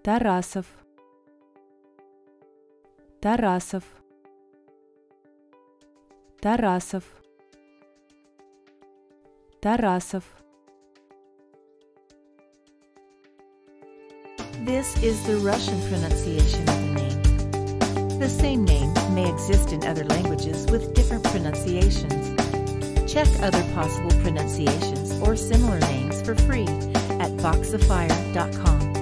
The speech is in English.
Тарасов, Тарасов, Тарасов, Тарасов. This is the Russian pronunciation of the name. The same name may exist in other languages with different pronunciations. Check other possible pronunciations or similar names for free at Voxifier.com.